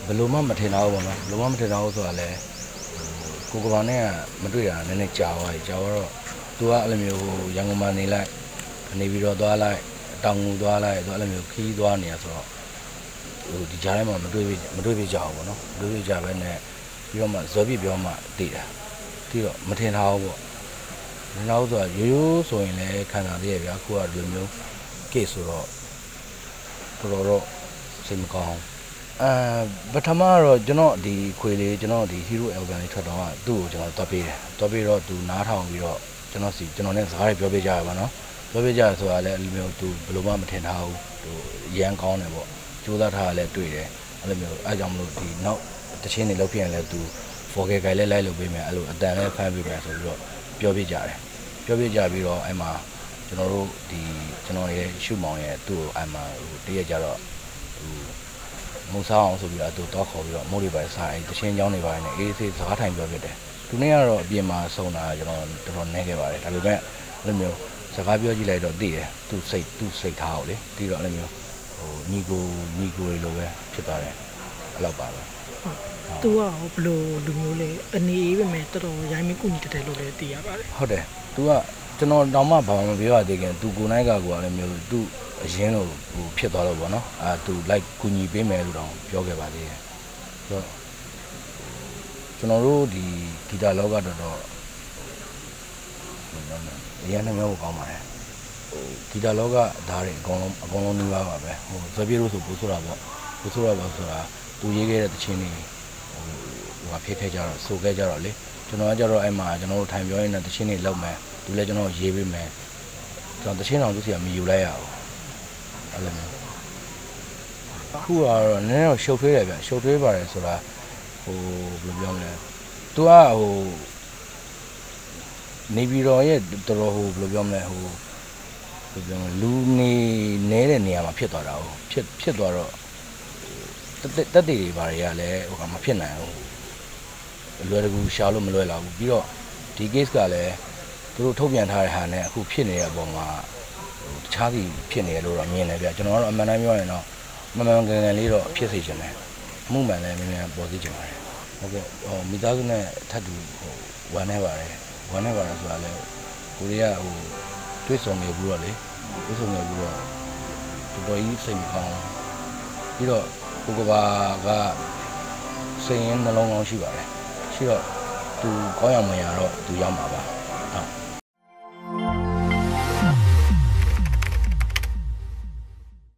ဘယ်လိုမှမထင်တော့ဘူးပေါ့နော်ဘယ်လိုမှမထင်တော့ဘူးဆိုတာလဲကိုကဘာနဲ့ကမတွေ့တာနည်းနည်းကြာသွားပြီကြာတော့သူကအဲ့လိုမျိုးရန်ကုန်မှာနေလိုက်နေပြီးတော့သွားလိုက်တောင်ငူသွားလိုက်သူအဲ့လိုမျိုးခီးသွားနေရဆိုတော့ဒီကြားထဲမှာမတွေ့ပြကြဘူးပေါ့နော်မတွေ့ပြကြပဲနဲ့ပြီးတော့မှဇော်ပြပြောမှတည်တာပြီးတော့မထင်ထားဘူးပေါ့မထင်ထားဘူးဆိုတာရိုးဆိုရင်လည်းခံစားသေးရဗျာအခုကဒီလိုမျိုး case ဆိုတော့တော်တော်စိတ်မကောင်းပထမတော့ကျွန်တော်ဒီခွေလေးကျွန်တော်ဒီ hero album လေးထွက်တော့သူ့ကိုကျွန်တော်တွားပေးတယ်တွားပေးတော့သူနားထောင်ပြီးတော့ကျွန်တော်နဲ့စကားတွေပြောပြကြရပါတော့ပြောပြကြရဆိုတာလည်းအဲ့လိုမျိုးသူဘယ်လိုမှမထင်ထားဘူးသူရန်ကောင်းတယ်ပေါ့ကြိုးစားထားလည်းတွေ့တယ်အဲ့လိုမျိုးအားကြောင့်မလို့ဒီနောက်တချင်းတွေလောက်ဖြစ်ရင်လည်းသူ vocal guide လည်းလိုက်လုပ်ပေးမယ်အဲ့လိုအတန်လည်းဖမ်းပေးမယ်ဆိုပြီးတော့ပြောပြကြတယ်ပြောပြကြပြီးတော့အဲ့မှာကျွန်တော်တို့ဒီကျွန်တော်ရဲ့ရှုမောင်ရဲ့သူ့ကိုအဲ့မှာတရက်ကြတော့မုံစားအောင်ဆိုပြီးတော့သူတော့ခေါ်ပြီးတော့မိုးတွေပါစားအဲ့တချင်းချောင်းတွေပါနေအေးဆေးစကားထိုင်ပြောပြတယ်သူနေ့ကတော့အပြင်မှာဆုံတာကျွန်တော်တော်တော်နဲခဲ့ပါတယ်ဒါပေမဲ့အဲ့လိုမျိုးစကားပြောကြည့်လိုက်တော့သိတယ်သူစိတ်ထားအောင်လေပြီးတော့အဲ့လိုမျိုးညီကိုလိုပဲဖြစ်သွားတယ်အဲ့လောက်ပါပဲသူကဘလို့လူမျိုးလဲအနေအေးပဲမဲ့တော်တော်ရိုင်းမကူညီတက်တယ်လို့လည်းသိရပါတယ်ဟုတ်တယ်သူကကျွန်တော်တောင်မှဘာမှမပြောရသေးခင်သူကိုနိုင်ကကိုကလည်းမျိုးသူအရင်လိုဖြစ်သွားတော့ဗောနော်သူလိုက်ကူညီပေးမယ်လို့တောင်ပြောခဲ့ပါသေးတယ်ဆိုတော့ကျွန်တော်တို့ဒီဂီတလောကတော်တော်အရင်နှမျိုးကိုကောင်းပါတယ်ဂီတလောကဓာတ်တွေအကုန်လုံးနှီးပါပါပဲဇော်ပြေလို့ဆိုပို့ဆိုတာပေါ့ဆိုတာသူရေးခဲ့တဲ့တခြင်းတွေဖြစ်ခဲ့ကြတော့ဆိုခဲ့ကြတော့လေကျွန်တော်ကကြတော့အဲ့မှာကျွန်တော်တို့ထိုင်ပြောရင်းနဲ့တခြင်းတွေလောက်မယ်သူလည်းကျွန်တော်ရေးပေးမယ်ကျွန်တော်တခြင်းတော်သူစီကမယူလိုက်ရဘူးအဲ့လိုမျိုးခုကတော့နည်းနည်းတော့ရှုပ်ထွေးတယ်ဗျရှုပ်ထွေးပါတယ်ဆိုတာဘယ်လိုပြောမလဲသူကနေပြည်တော်ရဲ့တော်တော်ဘယ်လိုပြောမလဲလူနေတဲ့နေရာမှာဖြစ်သွားတာဖြစ်သွားတော့တက်တွေဘာတွေကလည်းမဖြစ်နိုင်ဘူးလွယ်တကူရှာလို့မလွယ်လာဘူးပြီးတော့ဒီ case ကလည်းသူတို့ထုတ်ပြန်ထားတဲ့ဟာနဲ့အခုဖြစ်နေတဲ့အပေါ်မှာတခြားစီဖြစ်နေရလို့တော့မြင်တယ်ဗျကျွန်တော်ကတော့အမှန်တမ်းပြောရင်တော့မမှန်ကန်ကန်လေးတော့ဖြစ်စေချင်တယ်အမှုမှန်လည်းမြန်ပေါ်စေချင်ပါတယ်ဟုတ်ကဲ့မိသားစုနဲ့ထပ်တူဝမ်းနေပါတယ်ဆိုတာလည်းကိုရီးယားတွေ့ဆုံနေဘူးတော့လေတွေ့ဆုံနေဘူးတော့တော်တော်ကြီးစိတ်မကောင်းပြီးတော့ကိုကဘာကစိတ်ရင်းနှလုံးကောင်းရှိပါတယ်ရှိတော့သူကောင်းရမရတော့သူရောက်မှာပါ